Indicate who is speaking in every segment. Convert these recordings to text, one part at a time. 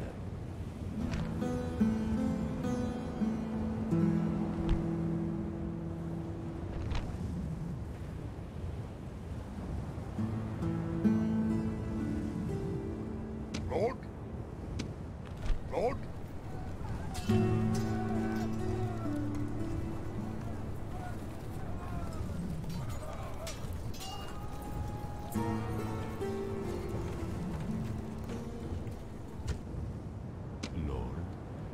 Speaker 1: master.
Speaker 2: Lord? Lord?
Speaker 1: Lord.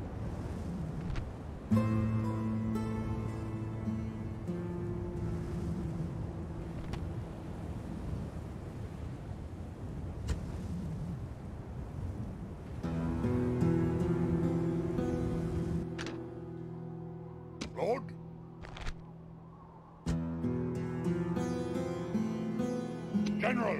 Speaker 2: Lord? General!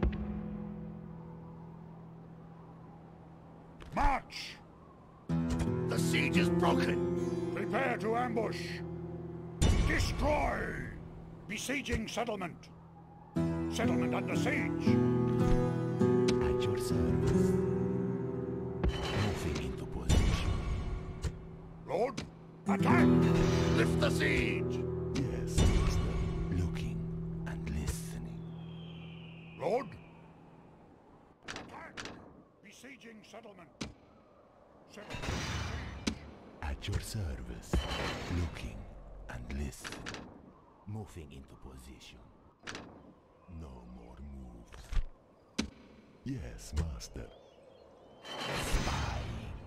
Speaker 2: March!
Speaker 3: The siege is broken!
Speaker 2: Prepare to ambush! Destroy! Besieging settlement! Settlement under siege!
Speaker 1: At your service. Moving into position.
Speaker 2: Lord? Attack!
Speaker 3: Lift the siege!
Speaker 1: Yes, master. Looking and listening.
Speaker 2: Lord? Attack! Besieging settlement! Settlement under siege!
Speaker 1: At your service. Looking and listening. Moving into position. No more moves. Yes, master. Spying.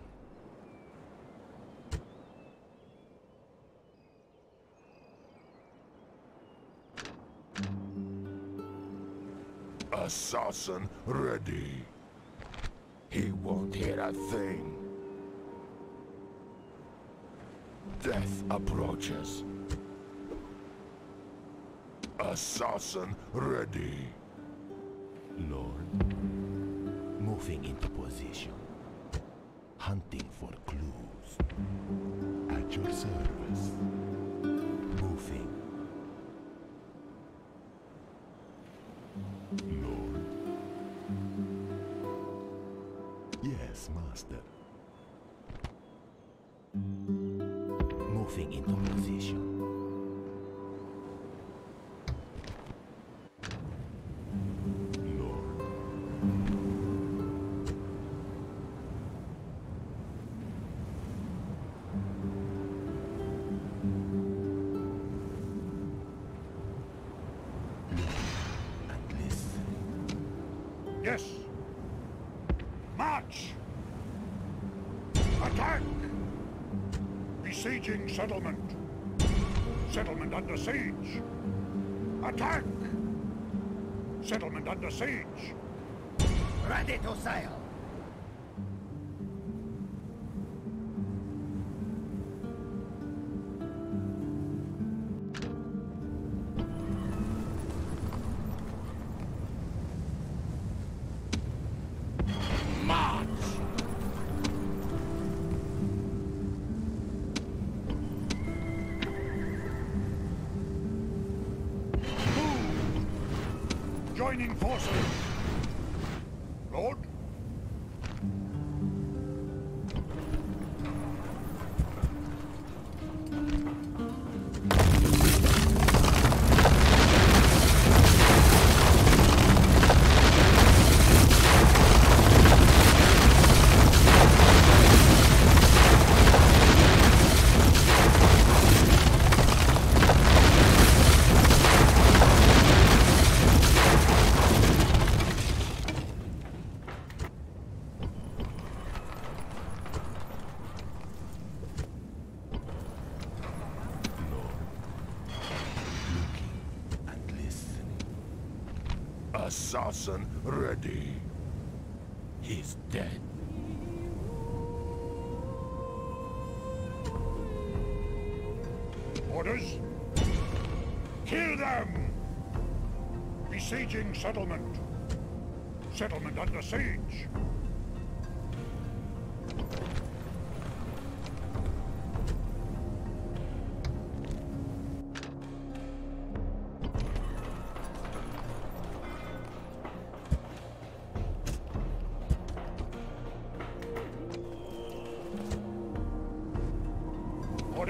Speaker 3: Assassin ready. He won't hear a thing. Death approaches. Assassin ready.
Speaker 1: Lord. Moving into position. Hunting for clues. At your service. Moving. Lord. Yes, master. Moving into position. Lord. And listen.
Speaker 2: Yes! March! Attack! Besieging settlement! Settlement under siege! Attack! Settlement under siege!
Speaker 3: Ready to sail! March!
Speaker 2: Joining forces! Lord?
Speaker 1: Looking and listening.
Speaker 3: Assassin ready. He's dead.
Speaker 2: Orders? Kill them! Besieging settlement! Settlement under siege!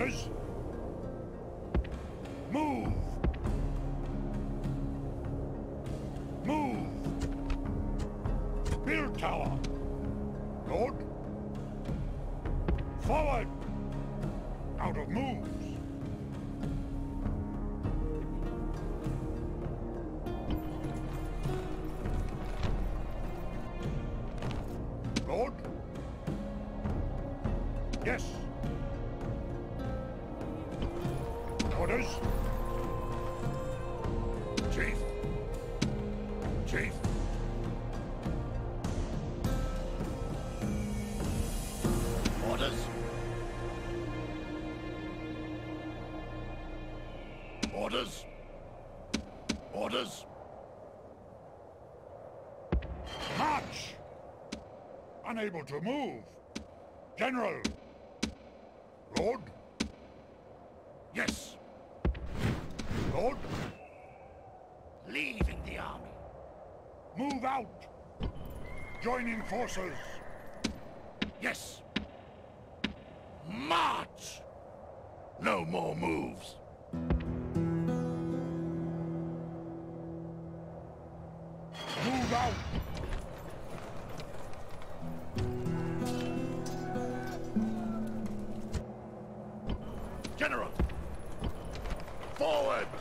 Speaker 2: Orders? Move! Move! Build tower! Lord? Forward! Out of moves! Lord? Yes. Orders? Chief? Chief? Orders? Orders? Orders? March! Unable to move. General! Lord? Yes. Lord? Leaving the army. Move out! Joining forces. Yes. March! No more moves. Move out! General! Forward!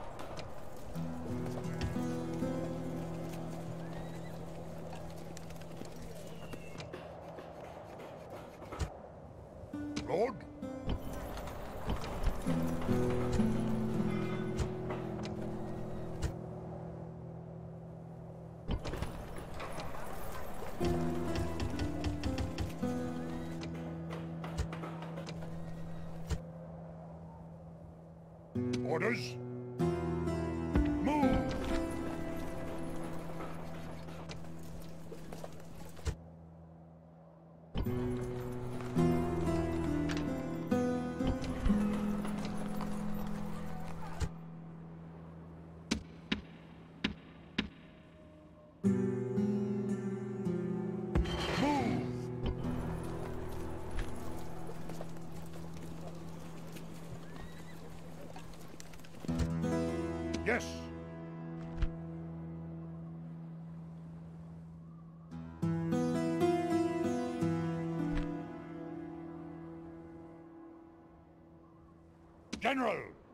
Speaker 2: Lord? Orders? Move! Move! Yes. General.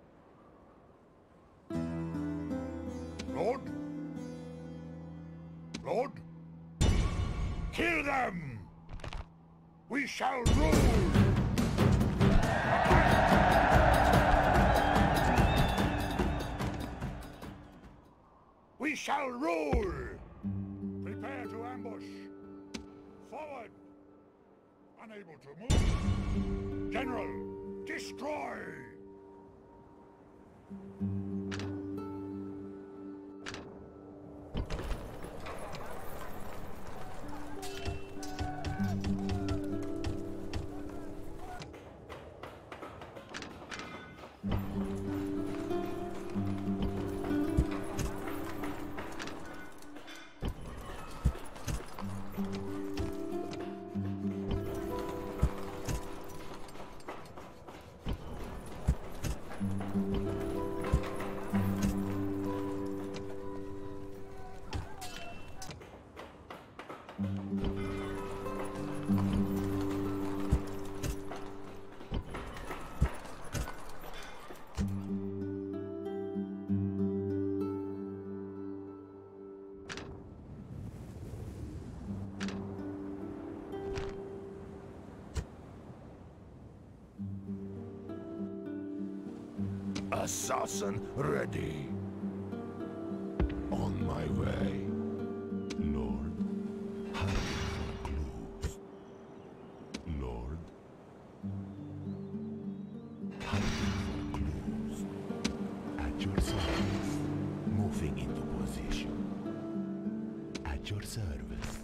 Speaker 2: Lord. Lord. Kill them. We shall rule. We shall rule! Prepare to ambush! Forward! Unable to move! General, destroy!
Speaker 3: Assassin ready.
Speaker 1: On my way. Lord, hunting for clues. Lord, hunting for clues. At your service. Moving into position. At your service.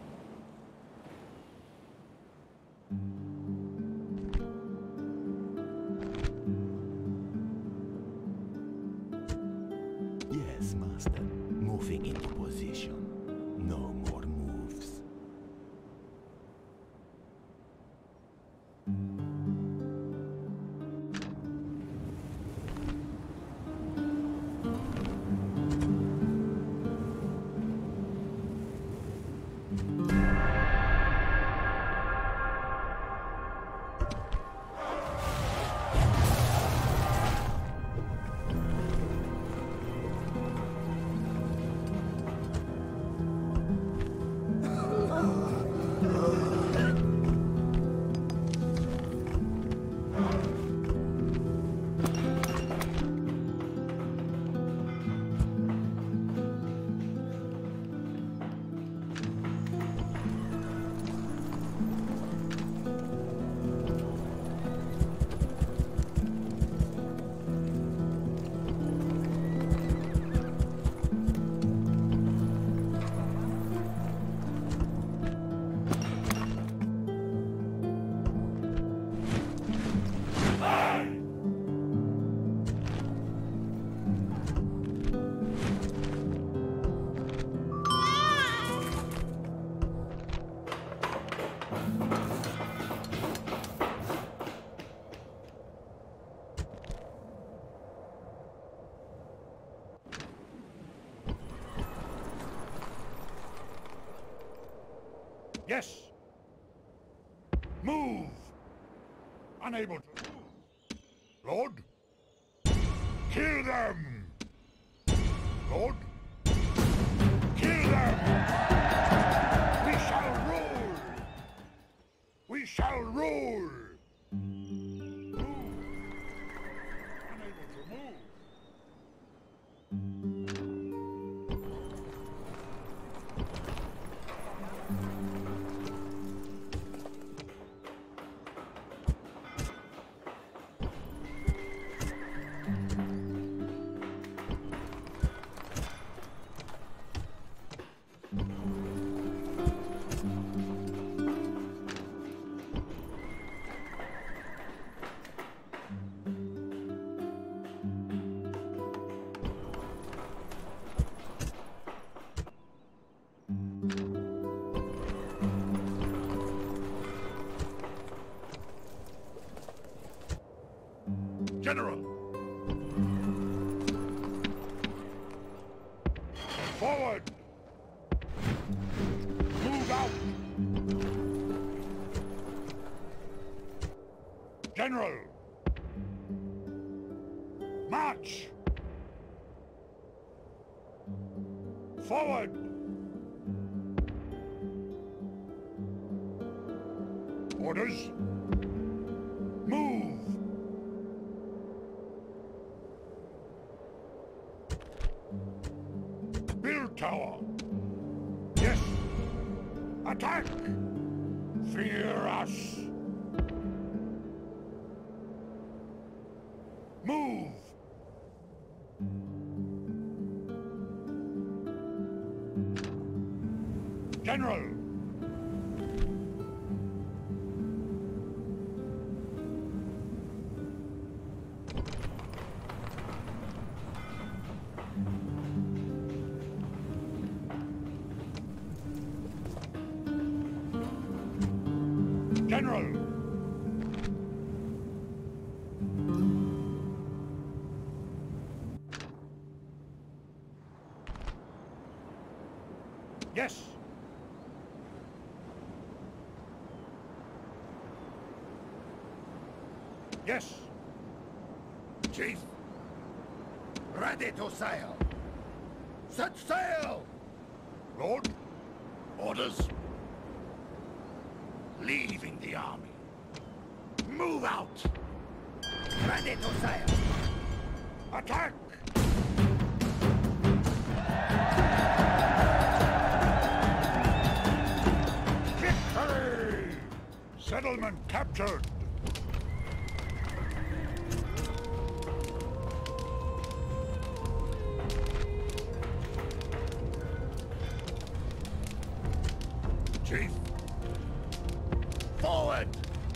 Speaker 1: Yes, Master. Moving into position. No more moves.
Speaker 2: Yes. Move. Unable to move. Lord. Kill them. Lord. Kill them. We shall rule. We shall rule. Move. Unable to move. General! Forward! Move out! General! March! Forward! Orders! Move! Build tower! Yes! Attack! Fear us! Move! General! General! Yes! Yes!
Speaker 3: Chief, ready to sail. Set sail!
Speaker 2: Lord?
Speaker 3: Orders. Leaving the army. Move out! Ready to sail.
Speaker 2: Attack! Victory! Settlement captured!
Speaker 3: Chief. Forward!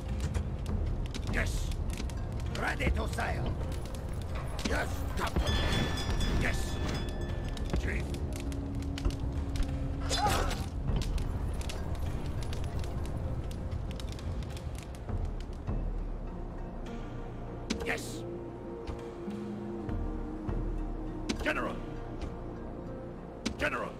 Speaker 3: Yes. Ready to sail. Yes, Captain. Yes. Chief. Yes. General. General.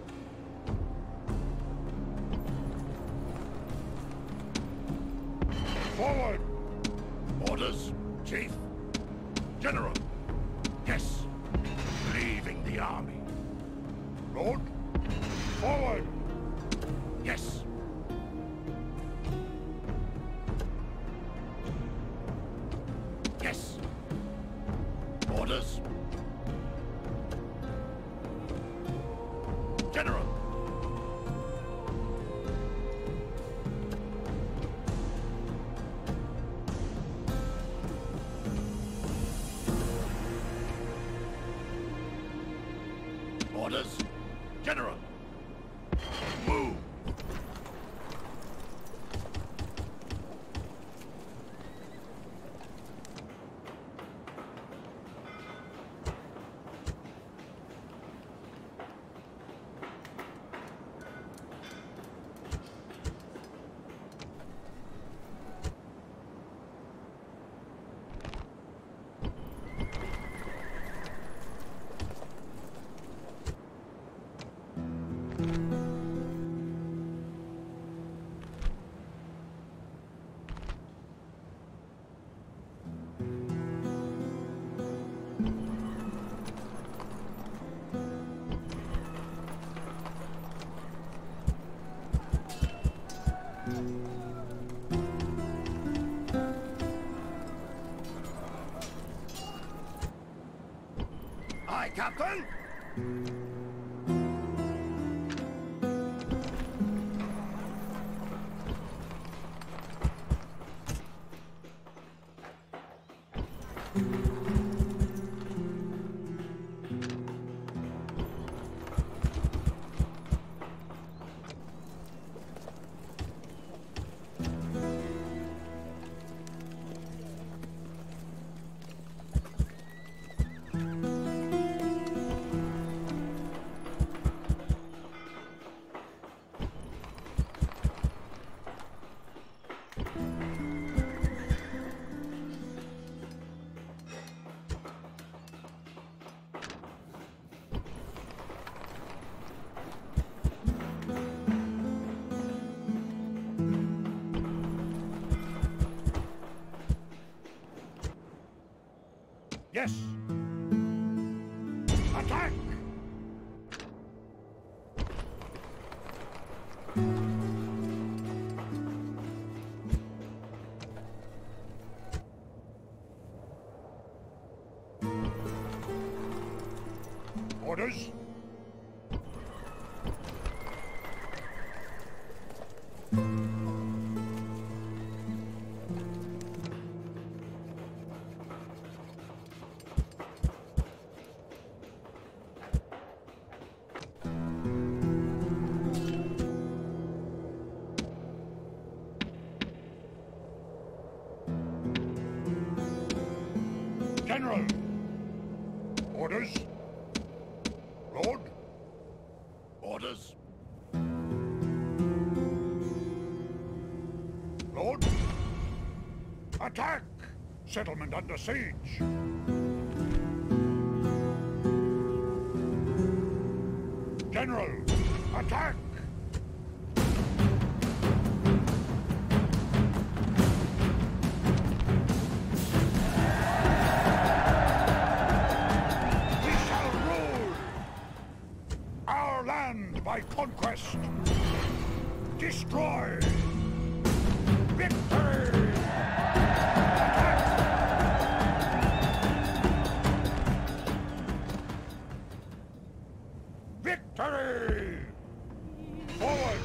Speaker 2: Forward!
Speaker 3: Orders, Chief. General. Yes. Leaving the army.
Speaker 2: Lord? Forward!
Speaker 3: Yes. Yes. Orders. General. Orders. General. Captain!
Speaker 2: Yes. Attack! Orders? General! Orders? Lord?
Speaker 3: Orders?
Speaker 2: Lord? Attack! Settlement under siege! General! Attack! We shall rule our land by conquest! Destroy! Victory! Victory! Forward!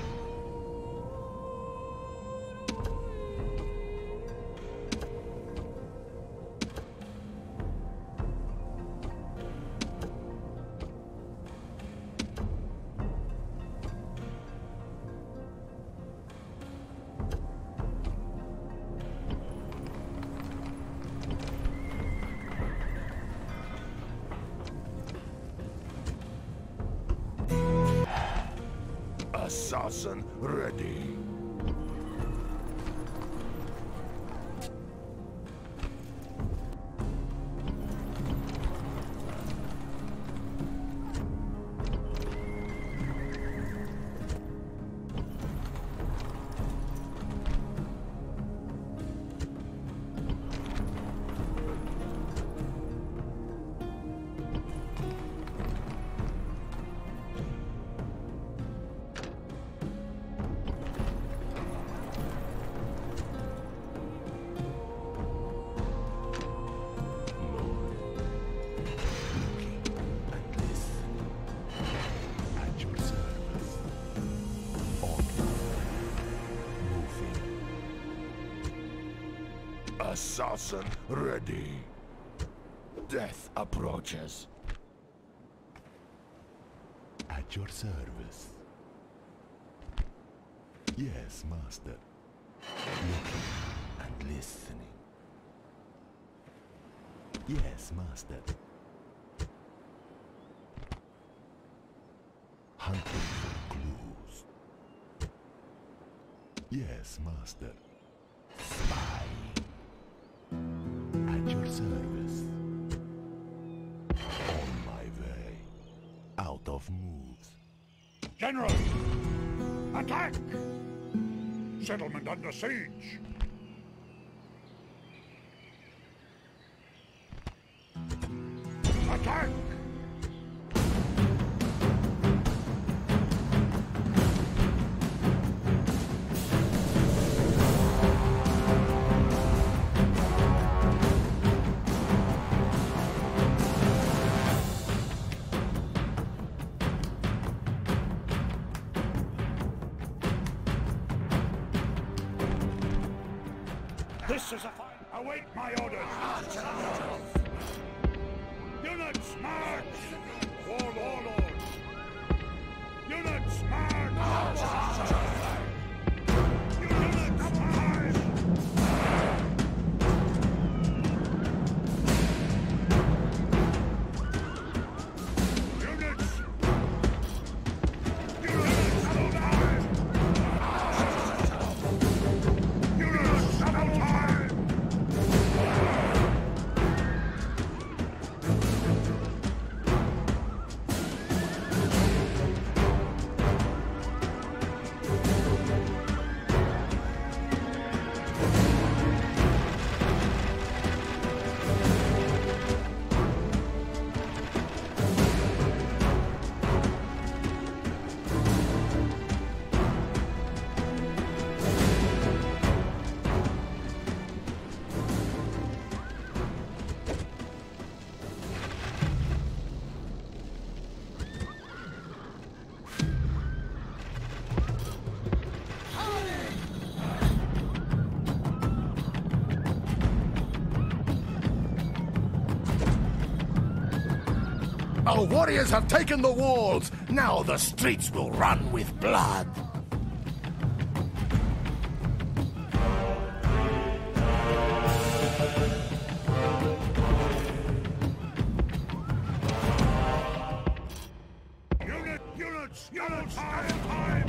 Speaker 3: Assassin ready. Assassin ready. Death approaches.
Speaker 1: At your service. Yes, master. Looking and listening. Yes, master. Hunting for clues. Yes, master. Spying. At your service. On my way. Out of moves.
Speaker 2: General! Attack! Settlement under siege! Attack! This is a fight. Await my orders. Units march! Warlord! Units march! Units march! Units! Units alive! Units alive!
Speaker 3: Our warriors have taken the walls. Now the streets will run with blood.
Speaker 2: Units, time!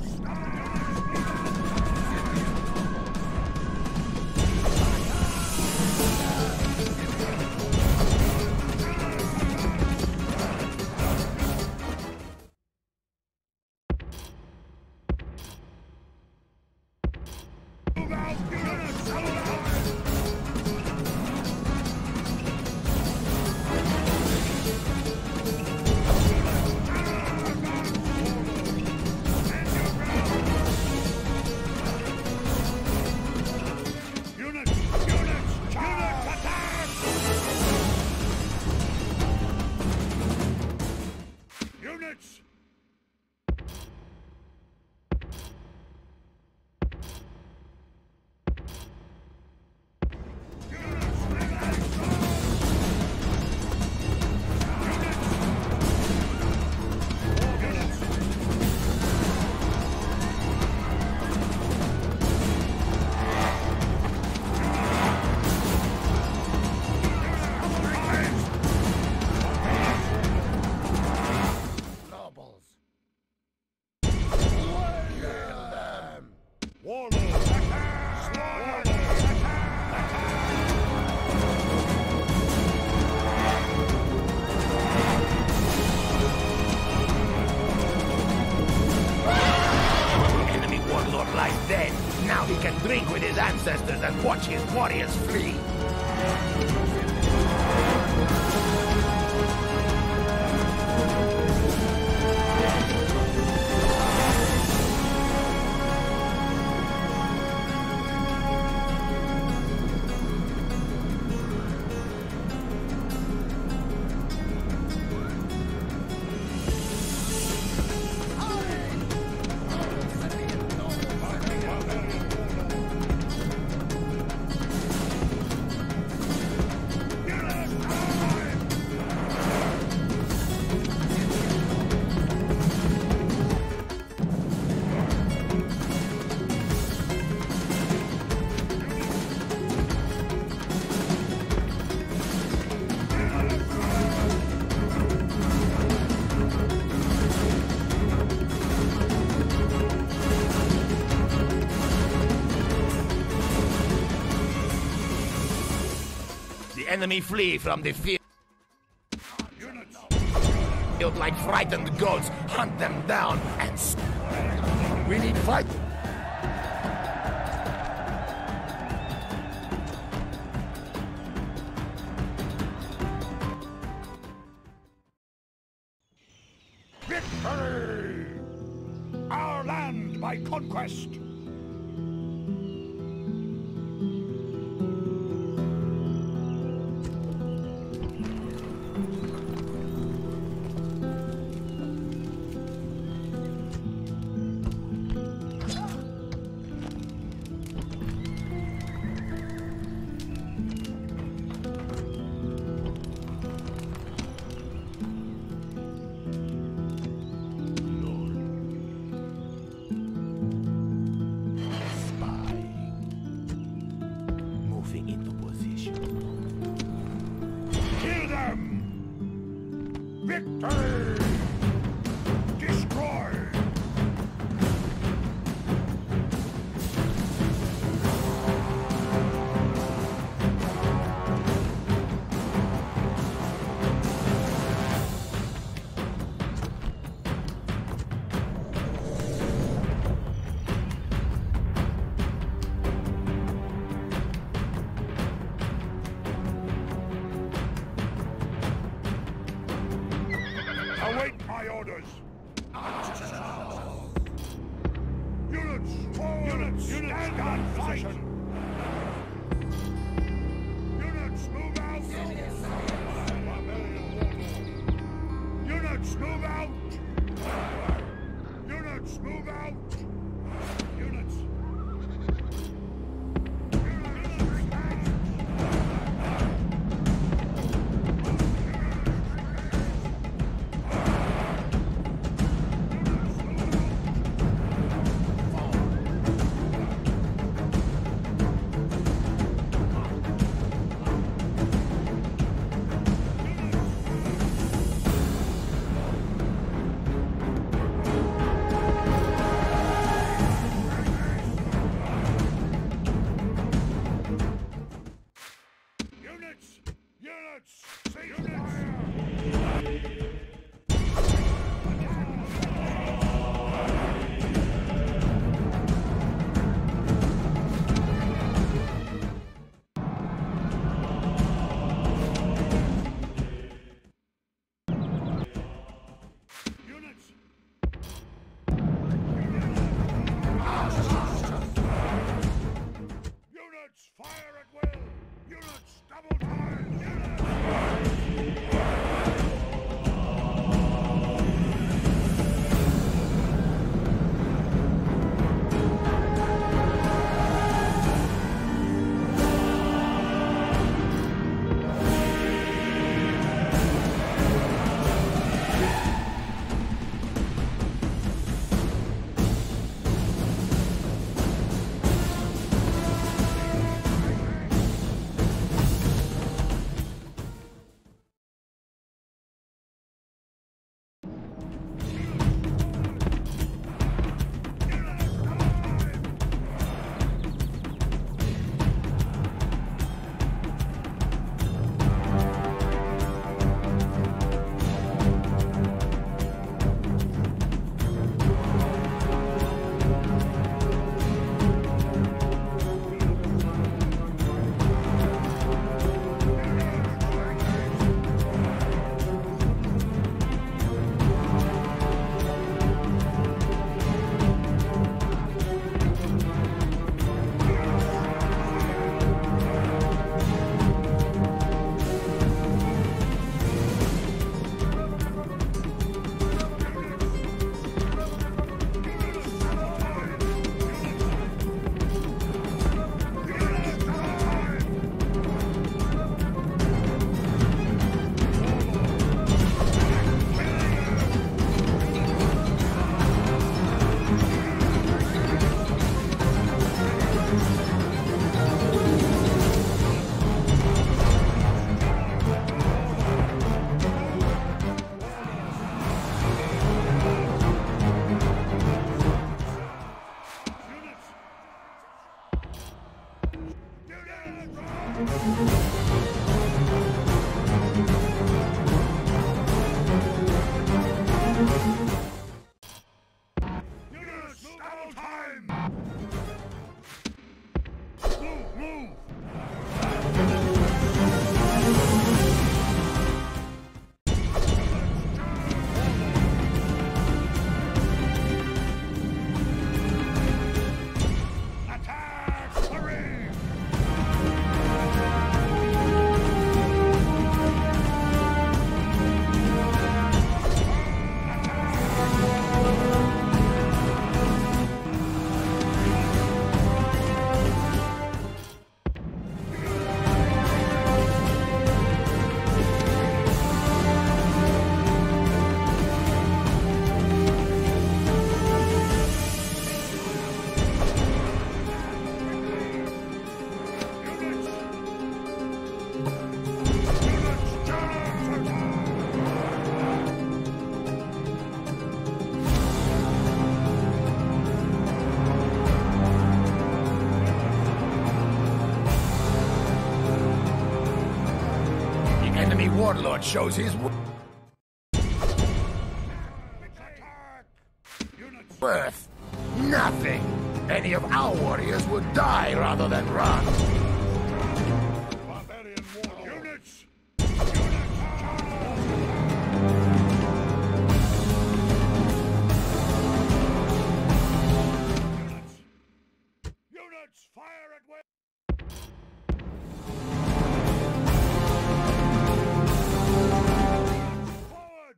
Speaker 3: Now he can drink with his ancestors and watch his warriors flee. The enemy flee from the field like frightened goats. Hunt them down and we need fight.
Speaker 2: Victory! Our land by conquest! Victory! Destroy! Await my orders! Units! Units! Stand on position! Units, move out! Units, move out! Units, move out! Units! Battle time! Move, move! Attack! Hurry!
Speaker 3: Enemy warlord shows his
Speaker 2: Attack! Units!
Speaker 3: worth. Nothing. Any of our warriors would die rather than run.
Speaker 2: Barbarian warlord! Units! Units! Units! Fire at will! Forward!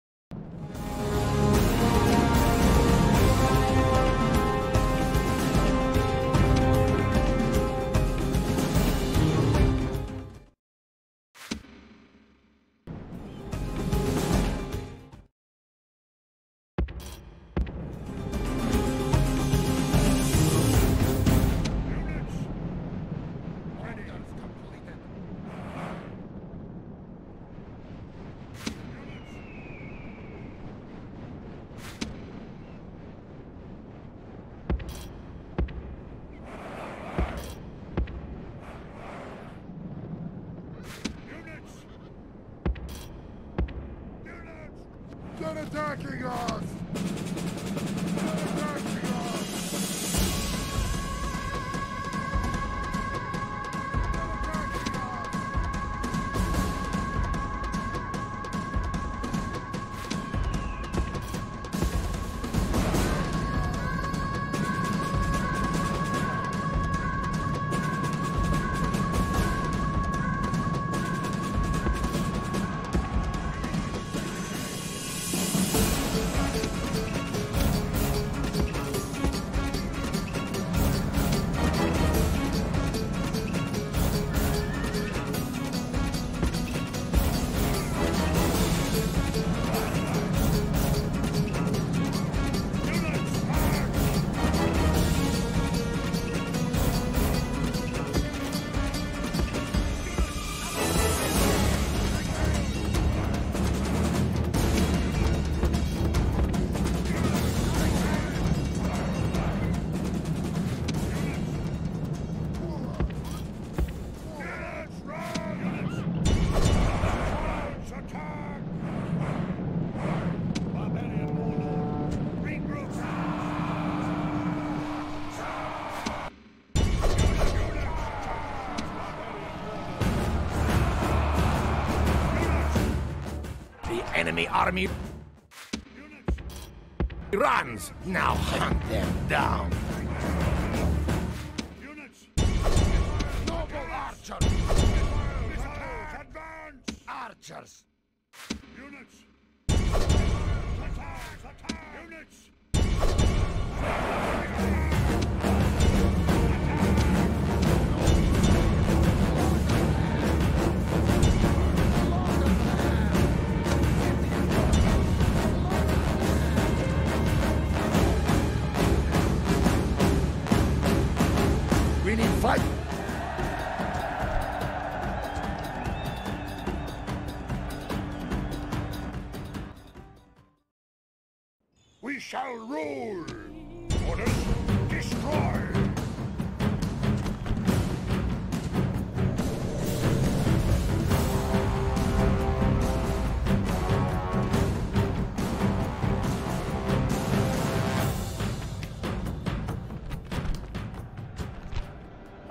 Speaker 2: Units! Ready! Completed. Units! Units!
Speaker 3: They're attacking us! They're attacking us! Units, run! Units, attack! Barbarian warlord, regroup! The enemy army
Speaker 2: Units,
Speaker 3: runs. Now hunt them down.
Speaker 2: units,
Speaker 3: Noble archer!
Speaker 2: missiles, advance!
Speaker 3: Archers!
Speaker 2: Units! Missiles, attack! Units!
Speaker 3: We need fight.
Speaker 2: We shall rule! Orders, destroy!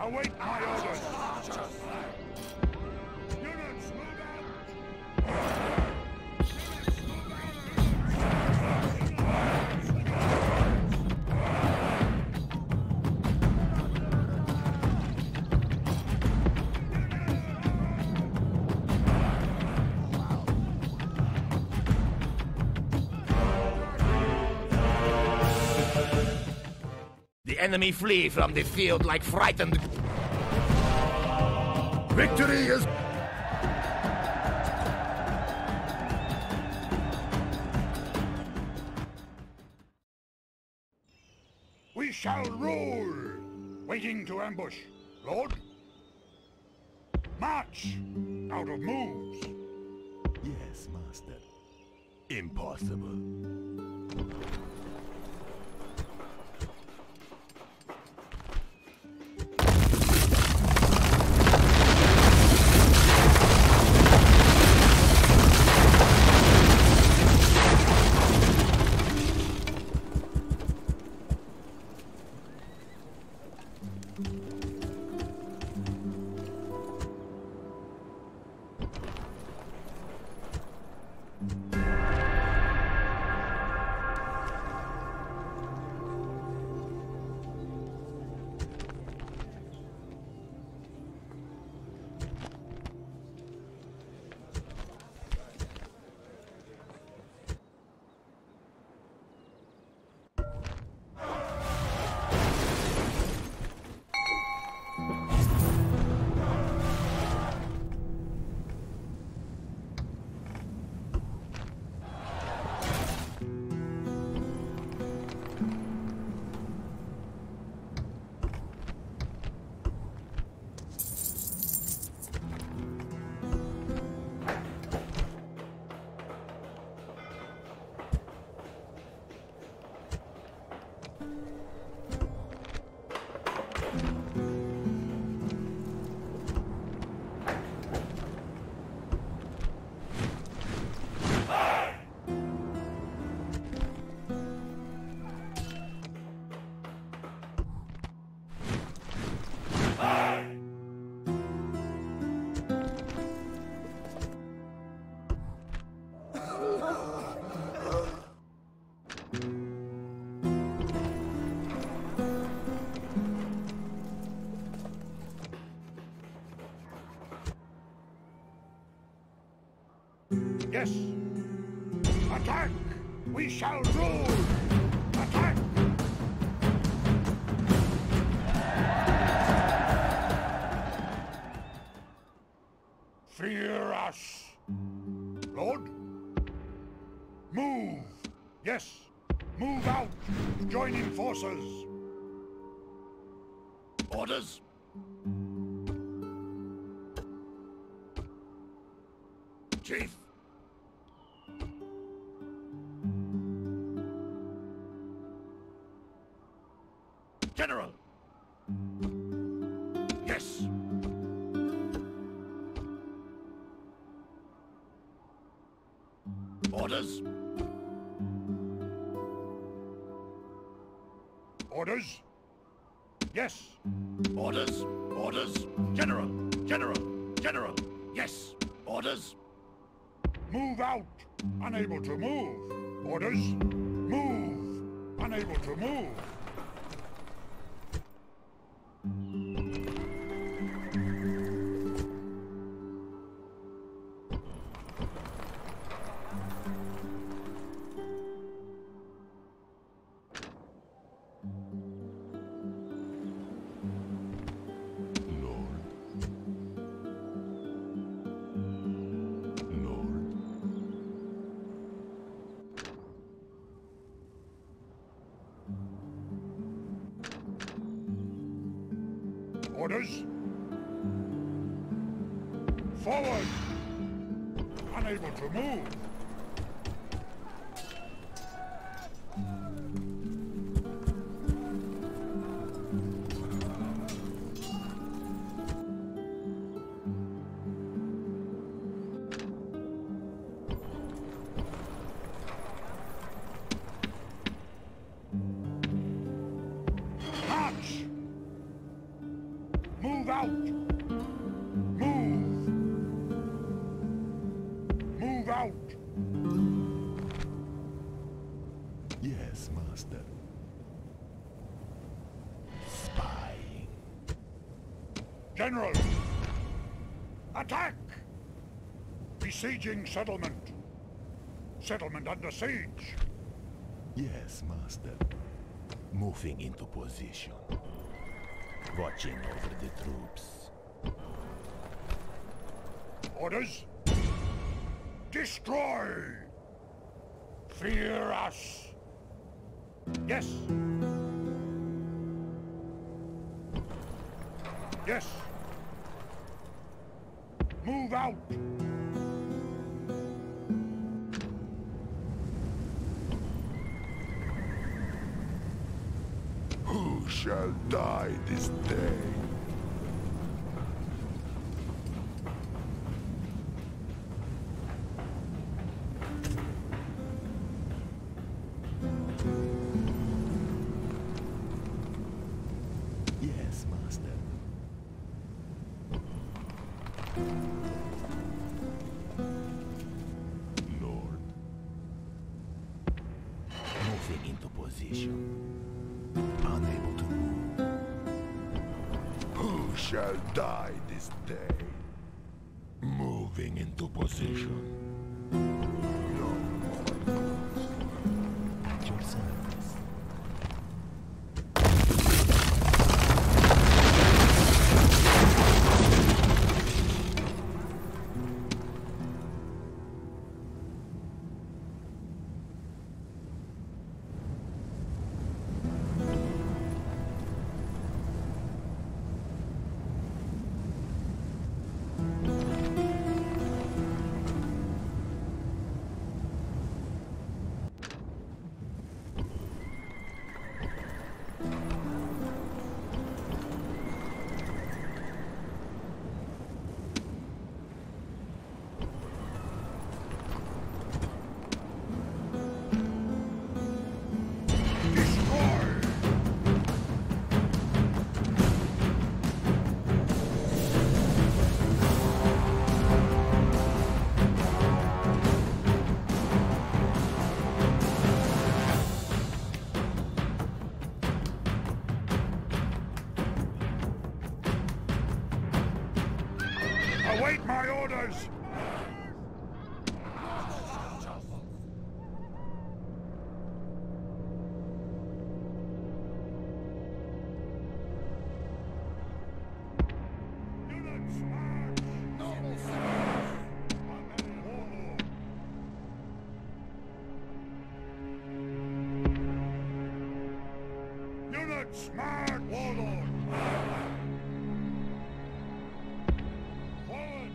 Speaker 2: Await my orders. Units, move out!
Speaker 3: The enemy flee from the field like frightened. Victory is...
Speaker 2: We shall rule! Waiting to ambush. Lord? March! Out of moves!
Speaker 1: Yes, master. Impossible.
Speaker 2: Yes! Attack! We shall rule! Attack! Fear us! Lord? Move! Yes! Move out! Joining forces!
Speaker 3: Orders? Chief? General! Yes! Orders?
Speaker 2: Orders? Yes!
Speaker 3: Orders? Orders? General! General! General! Yes! Orders?
Speaker 2: Move out! Unable to move! Orders? Move! Unable to move!
Speaker 1: Lord. Lord.
Speaker 2: Orders? Forward! Unable to move! March! Move out! Move! Move out!
Speaker 1: Yes, master. Spying.
Speaker 2: General! Attack! Besieging settlement. Settlement under siege.
Speaker 1: Yes, master. Moving into position. Watching over the troops.
Speaker 2: Orders? Destroy! Fear us! Yes! Yes! Move out!
Speaker 3: Who shall die this day?
Speaker 1: Yes, master.
Speaker 3: Lord,
Speaker 1: Moving into position. Unable to move.
Speaker 3: who shall die this day? Moving into position.
Speaker 1: At your service.
Speaker 2: Destroy! Await my orders! Units march! Noble soldiers! Warlord! Units march! Warlord! Forward!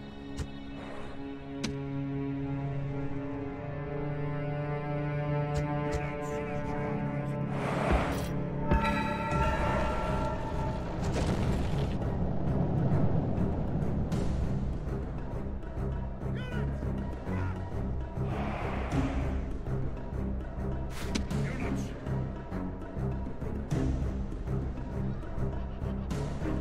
Speaker 2: Units!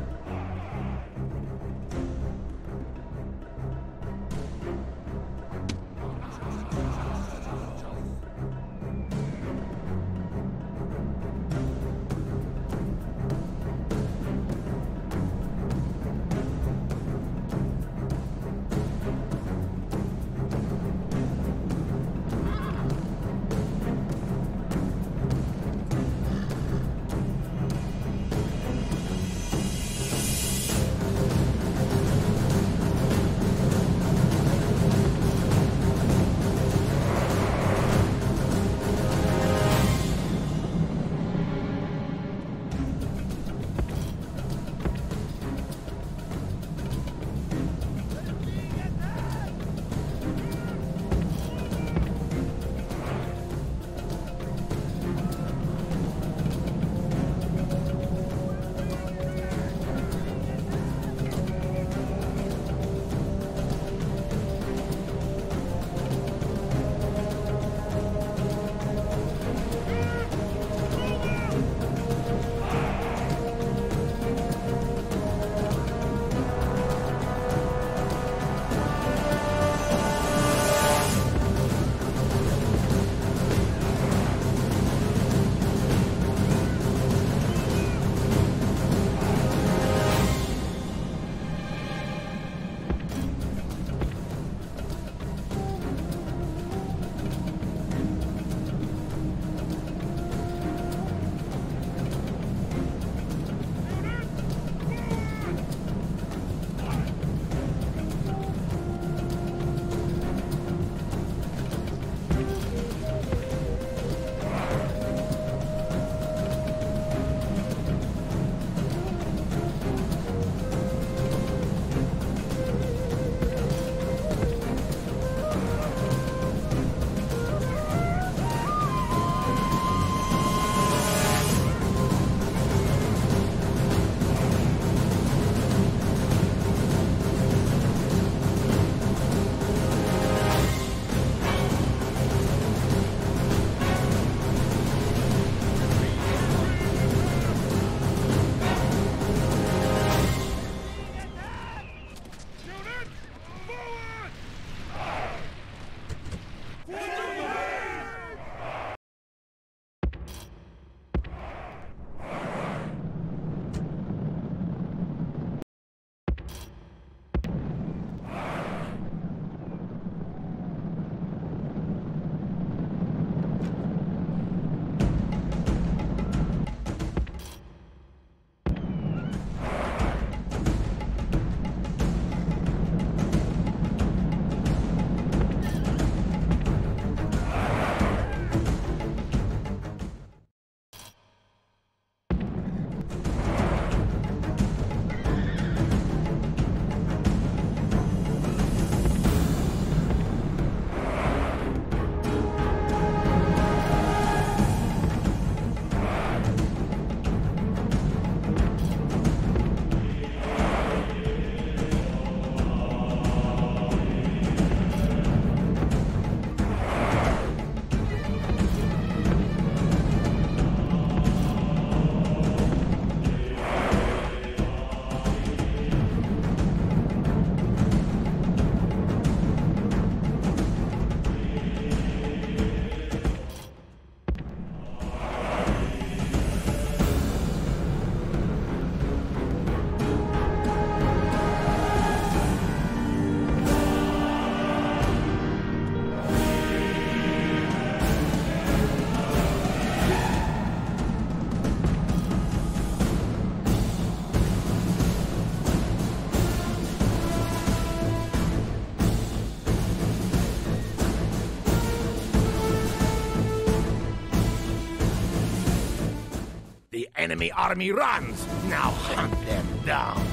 Speaker 3: enemy army runs. Now hunt them down.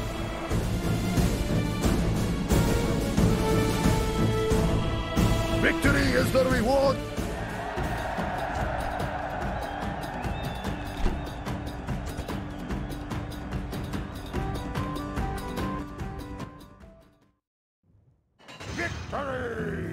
Speaker 3: Victory is the reward. Victory!